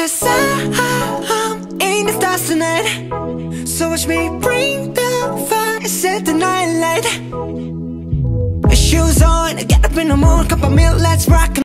'cause I'm in the stars tonight. So watch me bring the fire and set the night light. Shoes on, get up in the morning, cup of milk, let's rock.